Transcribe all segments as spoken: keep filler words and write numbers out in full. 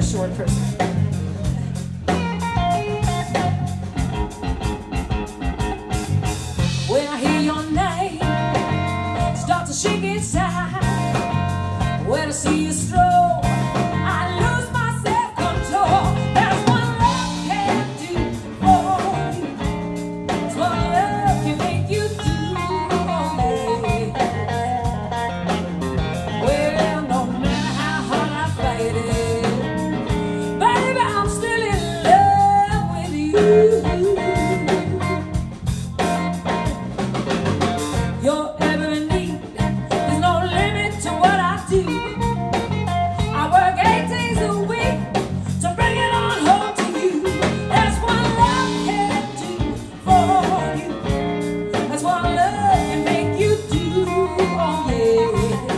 short person. When I hear your name, start to shake inside. When I see you stroll, I lose my self-control. That's what love can do for you. That's what love can make you do. Oh, yeah. Well, no matter how hard I fight it, baby, I'm still in love with you. Your every need, there's no limit to what I do. I work eight days a week to bring it on home to you. That's what love can do for you. That's what love can make you do. Oh yeah.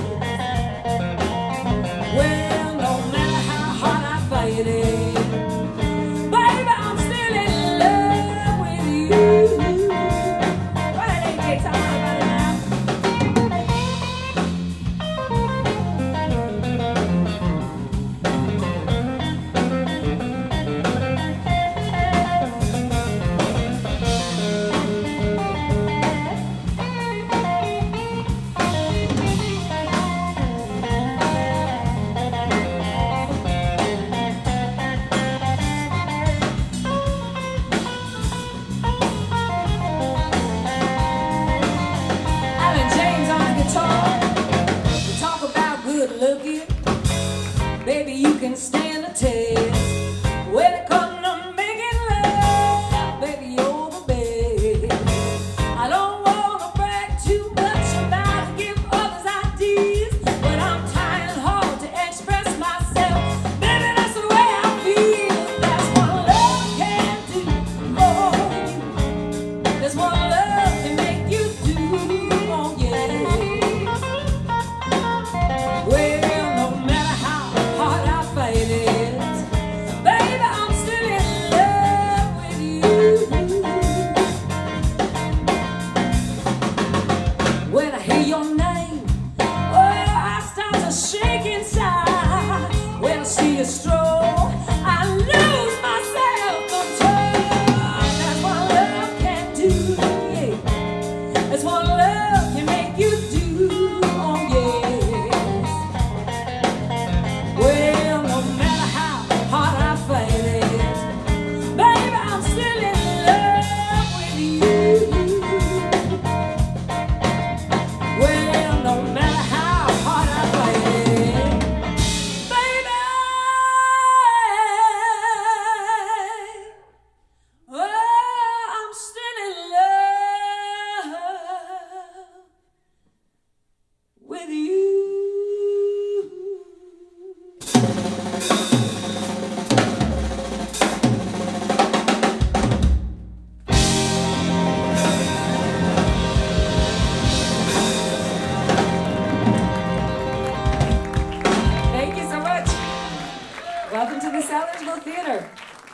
Well, no matter how hard I fight it, baby, I'm still in love with you. Well, it ain't takes all about it now. Baby, you can stand the test. When it comes to making love, baby, you're the best. I don't wanna brag too much about to give others ideas, but I'm trying hard to express myself. Baby, that's the way I feel. That's what love can do for you. That's what love can make you do. Oh yeah. Well, your name, oh, I start to shake inside. When I see you stroll, I lose my self-control. That's what love can do, yeah. That's what love can make you do, oh yes. Well, no matter how hard I fight it, baby, I'm still in love with you. Well, no matter how hard I fight it, baby, oh, I'm still in love with you.